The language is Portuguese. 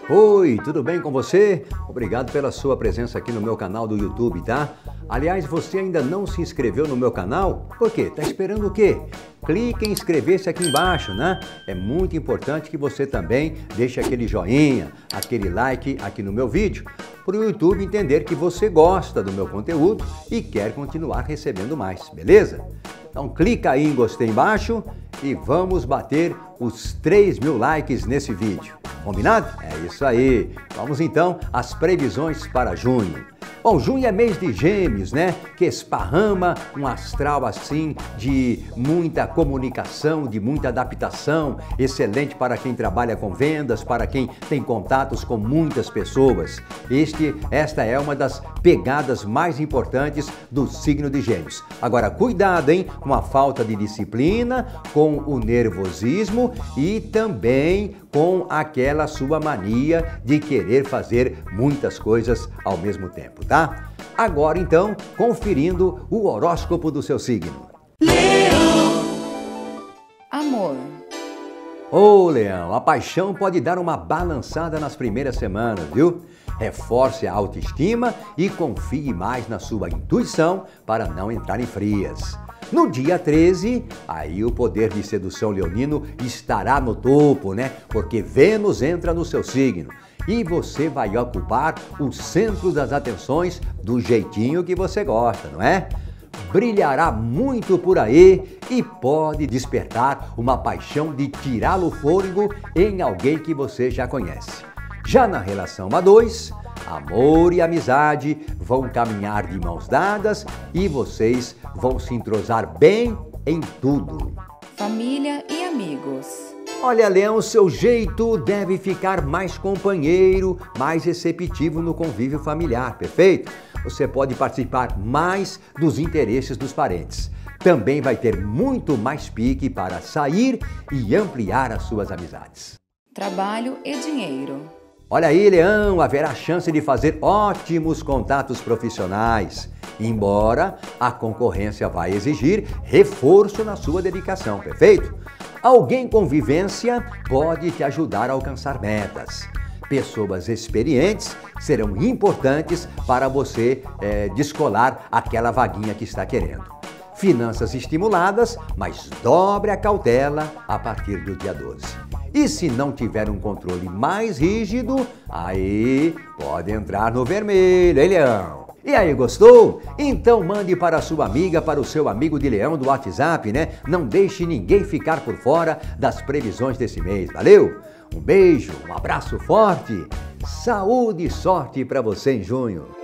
Oi, tudo bem com você? Obrigado pela sua presença aqui no meu canal do YouTube, tá? Aliás, você ainda não se inscreveu no meu canal? Por quê? Tá esperando o quê? Clique em inscrever-se aqui embaixo, né? É muito importante que você também deixe aquele joinha, aquele like aqui no meu vídeo, para o YouTube entender que você gosta do meu conteúdo e quer continuar recebendo mais, beleza? Então clica aí em gostei embaixo e vamos bater os 3.000 likes nesse vídeo. Combinado? É isso aí. Vamos então às previsões para junho. Bom, junho é mês de Gêmeos, né? Que esparrama um astral assim de muita comunicação, de muita adaptação, excelente para quem trabalha com vendas, para quem tem contatos com muitas pessoas. Esta é uma das pegadas mais importantes do signo de Gêmeos. Agora, cuidado, hein? Com a falta de disciplina, com o nervosismo e também com aquela sua mania de querer fazer muitas coisas ao mesmo tempo, tá? Agora então, conferindo o horóscopo do seu signo. Leão. Amor. Ô, Leão, a paixão pode dar uma balançada nas primeiras semanas, viu? Reforce a autoestima e confie mais na sua intuição para não entrar em frias. No dia 13, aí o poder de sedução leonino estará no topo, né? Porque Vênus entra no seu signo e você vai ocupar o centro das atenções do jeitinho que você gosta, não é? Brilhará muito por aí e pode despertar uma paixão de tirá-lo o fôlego em alguém que você já conhece. Já na relação a dois, amor e amizade vão caminhar de mãos dadas e vocês vão se entrosar bem em tudo. Família e amigos. Olha, Leão, seu jeito deve ficar mais companheiro, mais receptivo no convívio familiar, perfeito? Você pode participar mais dos interesses dos parentes. Também vai ter muito mais pique para sair e ampliar as suas amizades. Trabalho e dinheiro. Olha aí, Leão, haverá chance de fazer ótimos contatos profissionais, embora a concorrência vai exigir reforço na sua dedicação, perfeito? Alguém com vivência pode te ajudar a alcançar metas. Pessoas experientes serão importantes para você descolar aquela vaguinha que está querendo. Finanças estimuladas, mas dobre a cautela a partir do dia 12. E se não tiver um controle mais rígido, aí pode entrar no vermelho, hein, Leão? E aí, gostou? Então mande para a sua amiga, para o seu amigo de Leão do WhatsApp, né? Não deixe ninguém ficar por fora das previsões desse mês, valeu? Um beijo, um abraço forte, saúde e sorte para você em junho.